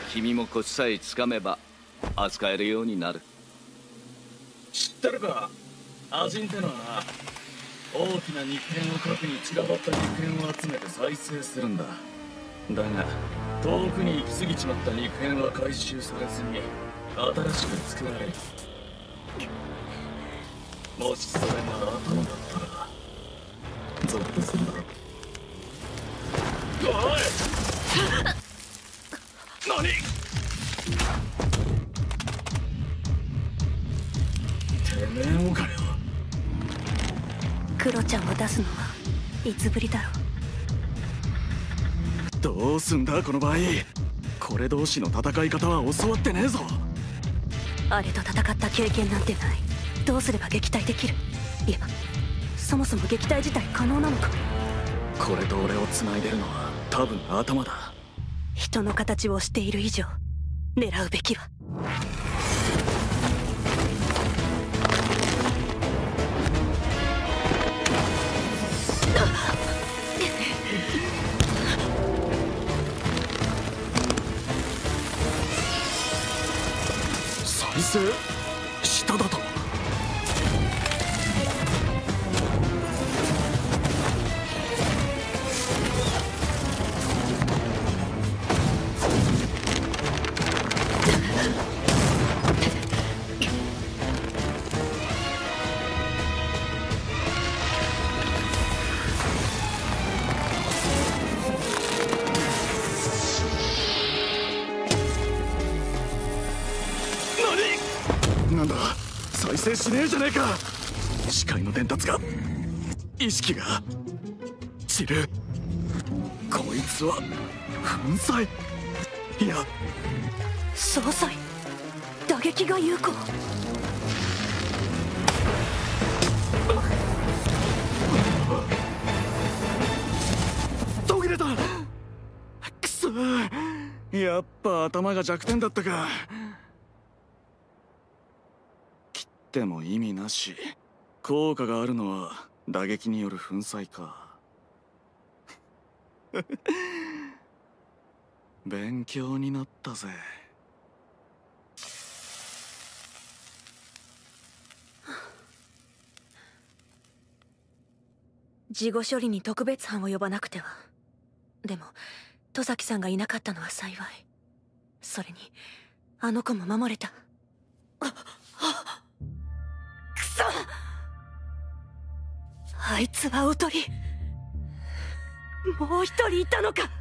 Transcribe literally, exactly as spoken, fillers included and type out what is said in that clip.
君もコツさえつかめば扱えるようになる。 知ってるか、アジンってのはな、大きな肉片を核に散らばった肉片を集めて再生するんだ。だが遠くに行き過ぎちまった肉片は回収されずに新しく作られる。もしそれが頭だったらゾッとするだろ。おい何？てめえもかよ。 クロちゃんを出すのはいつぶりだろう。 どうすんだこの場合。これ同士の戦い方は教わってねえぞ。 あれと戦った経験なんてない。どうすれば撃退できる？いや、そもそも撃退自体可能なのか。 これと俺を繋いでるのは多分頭だ。 人の形をしている以上狙うべきは。 再生下だと。なんだ、再生しねえじゃねえか。視界の伝達が、意識が散る。こいつは粉砕、いや総裁、打撃が有効。 途切れた。くそ、やっぱ頭が弱点だったか。でも意味なし。効果があるのは打撃による粉砕か。勉強になったぜ。 事後処理に特別班を呼ばなくては。でも戸崎さんがいなかったのは幸い。それにあの子も守れた。ああ、くそ！あいつはおとり。もう一人いたのか。